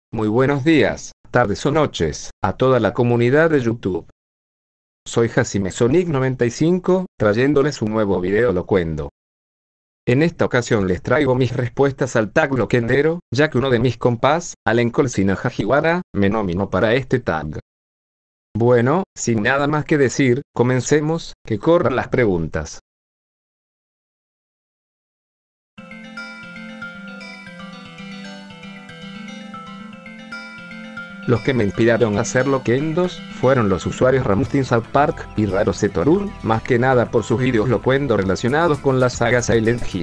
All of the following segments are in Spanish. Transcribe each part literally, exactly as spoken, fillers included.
Muy buenos días, tardes o noches, a toda la comunidad de YouTube. Soy Hajime Sonic noventa y cinco, trayéndoles un nuevo video locuendo. En esta ocasión les traigo mis respuestas al tag loquendero, ya que uno de mis compás, Allen Colsina Hajiwara, me nominó para este tag. Bueno, sin nada más que decir, comencemos, que corran las preguntas. Los que me inspiraron a hacer loquendos fueron los usuarios Ramstein South Park y Raro Setorun, más que nada por sus vídeos locuendo relacionados con la saga Silent Hill.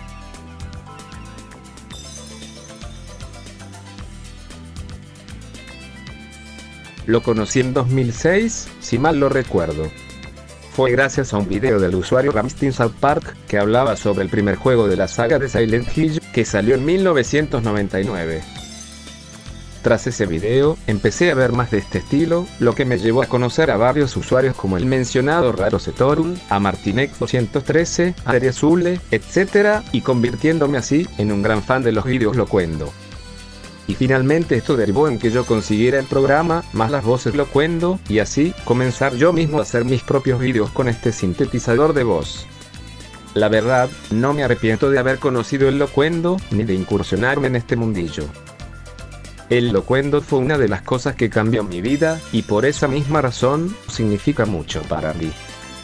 Lo conocí en dos mil seis, si mal lo recuerdo. Fue gracias a un video del usuario Ramstein South Park, que hablaba sobre el primer juego de la saga de Silent Hill, que salió en mil novecientos noventa y nueve. Tras ese video, empecé a ver más de este estilo, lo que me llevó a conocer a varios usuarios como el mencionado Raro Setorun, a Martinex doscientos trece, a Ariazule, etcétera, y convirtiéndome así en un gran fan de los vídeos locuendo. Y finalmente esto derivó en que yo consiguiera el programa, más las voces locuendo, y así, comenzar yo mismo a hacer mis propios vídeos con este sintetizador de voz. La verdad, no me arrepiento de haber conocido el locuendo, ni de incursionarme en este mundillo. El locuendo fue una de las cosas que cambió mi vida, y por esa misma razón, significa mucho para mí.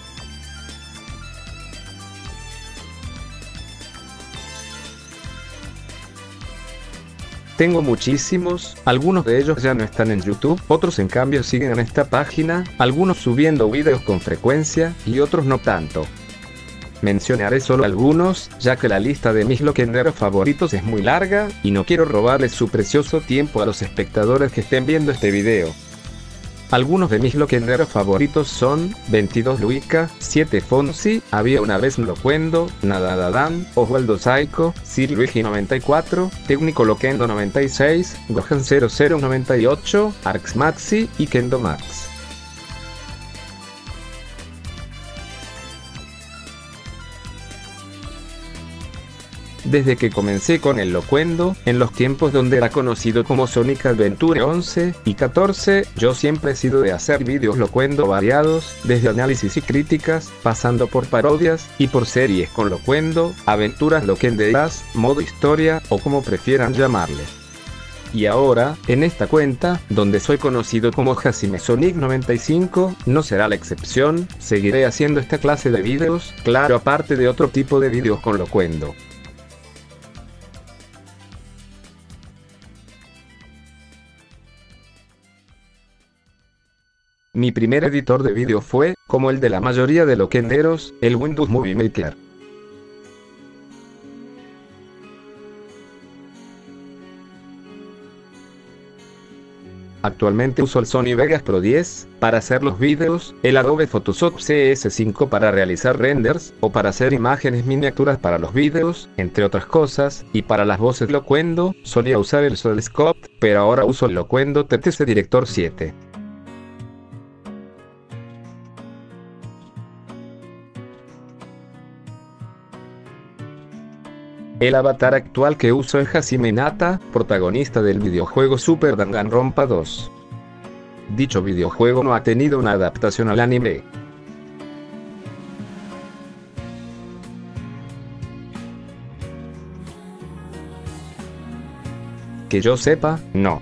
Tengo muchísimos, algunos de ellos ya no están en YouTube, otros en cambio siguen en esta página, algunos subiendo videos con frecuencia, y otros no tanto. Mencionaré solo algunos, ya que la lista de mis loquenderos favoritos es muy larga, y no quiero robarles su precioso tiempo a los espectadores que estén viendo este video. Algunos de mis loquenderos favoritos son, veintidós Luica, siete Fonsi, Había una vez un locuendo, Nadadadam, Oswaldo Saiko, Sir Luigi noventa y cuatro, Técnico Loquendo noventa y seis, Gohan cero cero noventa y ocho, Arx Maxi y Kendo Max. Desde que comencé con el locuendo, en los tiempos donde era conocido como Sonic Adventure once y catorce, yo siempre he sido de hacer vídeos locuendo variados, desde análisis y críticas, pasando por parodias, y por series con locuendo, aventuras loquenderas, modo historia, o como prefieran llamarle. Y ahora, en esta cuenta, donde soy conocido como Hajime Sonic noventa y cinco, no será la excepción, seguiré haciendo esta clase de vídeos, claro, aparte de otro tipo de vídeos con locuendo. Mi primer editor de vídeo fue, como el de la mayoría de loquenderos, el Windows Movie Maker. Actualmente uso el Sony Vegas Pro diez para hacer los vídeos, el Adobe Photoshop C S cinco para realizar renders, o para hacer imágenes miniaturas para los vídeos, entre otras cosas, y para las voces locuendo, solía usar el Sodescope, pero ahora uso el Locuendo T T C Director siete. El avatar actual que uso es Hajime Nata, protagonista del videojuego Super Danganronpa dos. Dicho videojuego no ha tenido una adaptación al anime. Que yo sepa, no.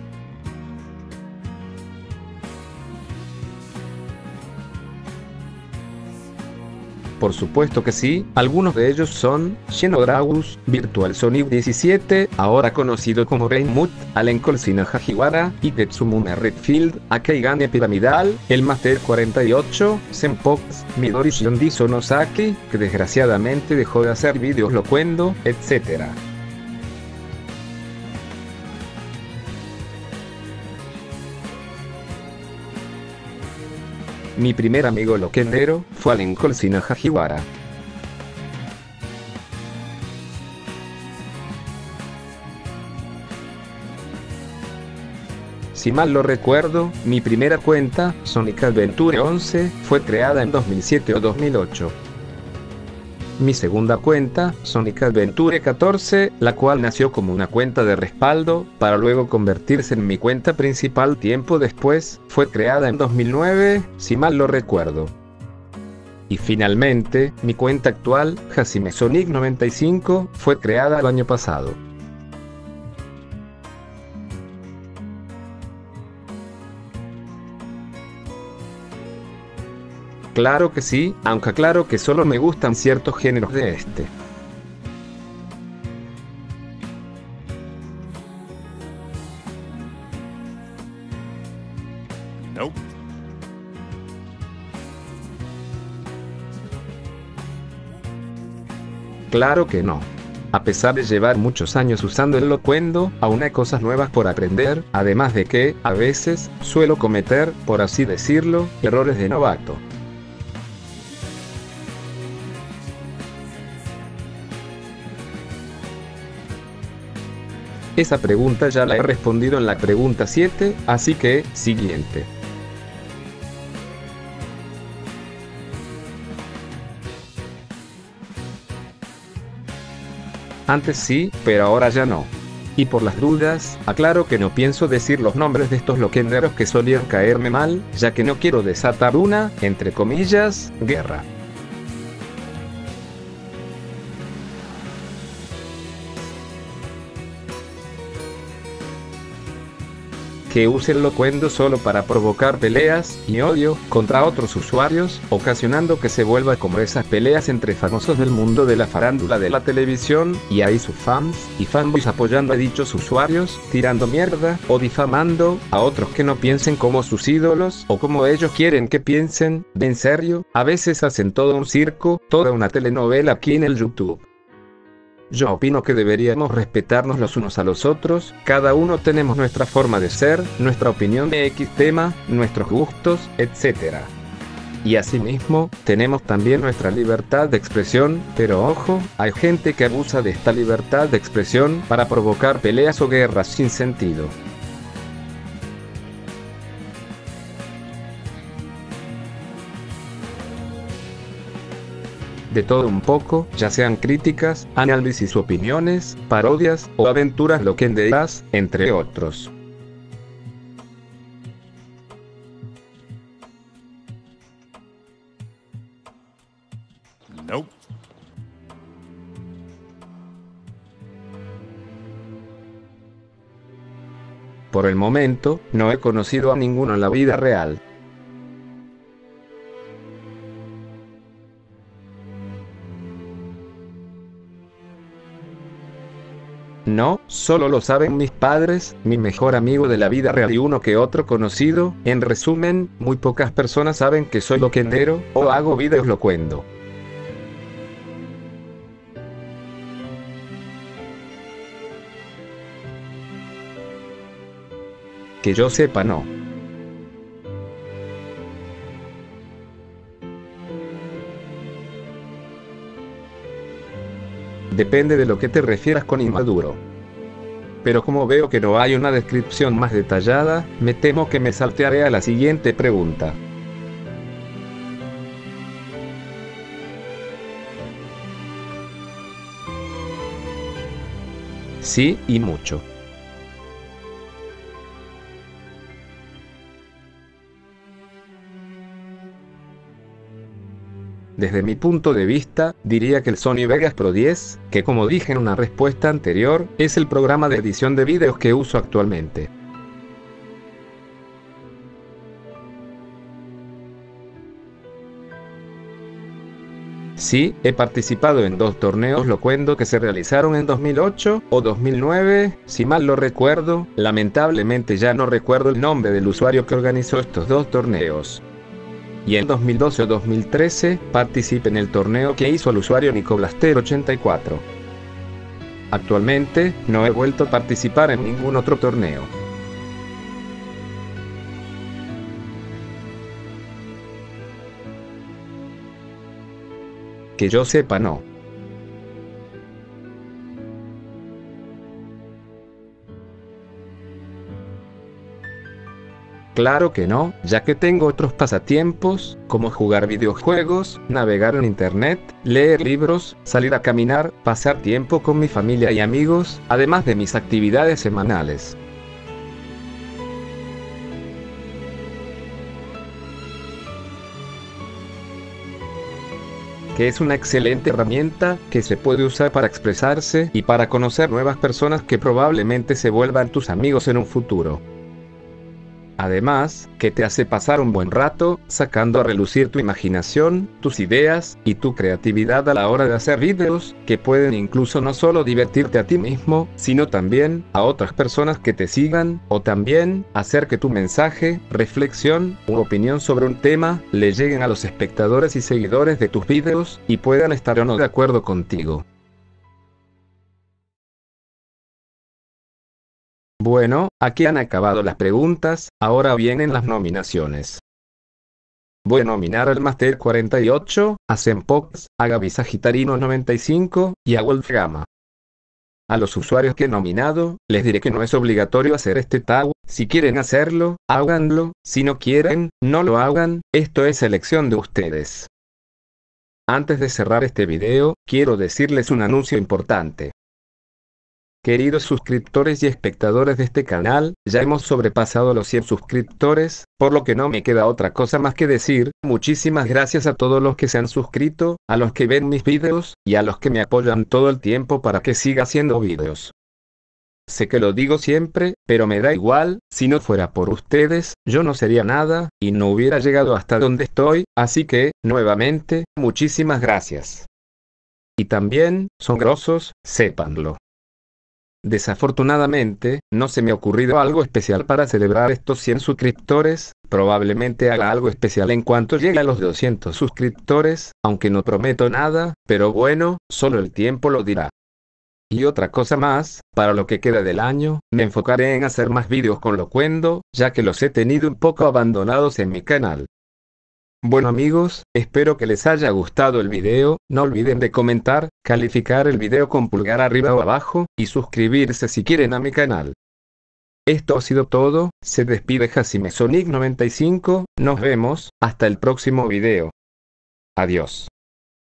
Por supuesto que sí, algunos de ellos son Xenogragus, Virtual Sonic diecisiete, ahora conocido como Rainmut, Allen Colsina Hajiwara, y Tetsumune Redfield, Akeigane Piramidal, el Master cuarenta y ocho, Senpox, Midori Shiondi Sonosaki, que desgraciadamente dejó de hacer vídeos locuendo, etcétera. Mi primer amigo loquendero fue Allen Colsina Hajiwara. Si mal lo recuerdo, mi primera cuenta, Sonic Adventure once, fue creada en dos mil siete o dos mil ocho. mi segunda cuenta, Sonic Adventure catorce, la cual nació como una cuenta de respaldo, para luego convertirse en mi cuenta principal tiempo después, fue creada en dos mil nueve, si mal lo recuerdo. Y finalmente, mi cuenta actual, Hajime Sonic noventa y cinco, fue creada el año pasado. Claro que sí, aunque aclaro que solo me gustan ciertos géneros de este. Nope. Claro que no. A pesar de llevar muchos años usando el locuendo, aún hay cosas nuevas por aprender, además de que, a veces, suelo cometer, por así decirlo, errores de novato. Esa pregunta ya la he respondido en la pregunta siete, así que, siguiente. Antes sí, pero ahora ya no. Y por las dudas, aclaro que no pienso decir los nombres de estos loquenderos que solían caerme mal, ya que no quiero desatar una, entre comillas, guerra. Que use el locuendo solo para provocar peleas y odio contra otros usuarios, ocasionando que se vuelva como esas peleas entre famosos del mundo de la farándula de la televisión, y ahí sus fans y fanboys apoyando a dichos usuarios, tirando mierda, o difamando a otros que no piensen como sus ídolos, o como ellos quieren que piensen. En serio, a veces hacen todo un circo, toda una telenovela aquí en el YouTube. Yo opino que deberíamos respetarnos los unos a los otros, cada uno tenemos nuestra forma de ser, nuestra opinión de X tema, nuestros gustos, etcétera. Y asimismo, tenemos también nuestra libertad de expresión, pero ojo, hay gente que abusa de esta libertad de expresión para provocar peleas o guerras sin sentido. De todo un poco, ya sean críticas, análisis, opiniones, parodias o aventuras loquenderas, entre otros. Nope. Por el momento, no he conocido a ninguno en la vida real. No, solo lo saben mis padres, mi mejor amigo de la vida real y uno que otro conocido. En resumen, muy pocas personas saben que soy loquendero, o hago videos locuendo. Que yo sepa, no. Depende de lo que te refieras con inmaduro. Pero como veo que no hay una descripción más detallada, me temo que me saltearé a la siguiente pregunta. Sí, y mucho. Desde mi punto de vista, diría que el Sony Vegas Pro diez, que como dije en una respuesta anterior, es el programa de edición de vídeos que uso actualmente. Sí, he participado en dos torneos locuendo que se realizaron en dos mil ocho o dos mil nueve, si mal lo recuerdo. Lamentablemente ya no recuerdo el nombre del usuario que organizó estos dos torneos. Y en dos mil doce o dos mil trece, participé en el torneo que hizo el usuario Nicoblaster ochenta y cuatro. Actualmente, no he vuelto a participar en ningún otro torneo. Que yo sepa, no. Claro que no, ya que tengo otros pasatiempos, como jugar videojuegos, navegar en internet, leer libros, salir a caminar, pasar tiempo con mi familia y amigos, además de mis actividades semanales. Que es una excelente herramienta que se puede usar para expresarse y para conocer nuevas personas que probablemente se vuelvan tus amigos en un futuro. Además, que te hace pasar un buen rato, sacando a relucir tu imaginación, tus ideas, y tu creatividad a la hora de hacer videos, que pueden incluso no solo divertirte a ti mismo, sino también a otras personas que te sigan, o también hacer que tu mensaje, reflexión, u opinión sobre un tema, le lleguen a los espectadores y seguidores de tus videos, y puedan estar o no de acuerdo contigo. Bueno, aquí han acabado las preguntas, ahora vienen las nominaciones. Voy a nominar al Master cuarenta y ocho, a Zenpox, a Gaby Sagitarino noventa y cinco, y a Wolf Gama. A los usuarios que he nominado, les diré que no es obligatorio hacer este tag, si quieren hacerlo, háganlo, si no quieren, no lo hagan, esto es elección de ustedes. Antes de cerrar este video, quiero decirles un anuncio importante. Queridos suscriptores y espectadores de este canal, ya hemos sobrepasado los cien suscriptores, por lo que no me queda otra cosa más que decir, muchísimas gracias a todos los que se han suscrito, a los que ven mis videos, y a los que me apoyan todo el tiempo para que siga haciendo videos. Sé que lo digo siempre, pero me da igual, si no fuera por ustedes, yo no sería nada, y no hubiera llegado hasta donde estoy, así que, nuevamente, muchísimas gracias. Y también, son grosos, sépanlo. Desafortunadamente, no se me ha ocurrido algo especial para celebrar estos cien suscriptores, probablemente haga algo especial en cuanto llegue a los doscientos suscriptores, aunque no prometo nada, pero bueno, solo el tiempo lo dirá. Y otra cosa más, para lo que queda del año, me enfocaré en hacer más vídeos con Loquendo, ya que los he tenido un poco abandonados en mi canal. Bueno amigos, espero que les haya gustado el video, no olviden de comentar, calificar el video con pulgar arriba o abajo, y suscribirse si quieren a mi canal. Esto ha sido todo, se despide Jasime Sonic noventa y cinco, nos vemos, hasta el próximo video. Adiós.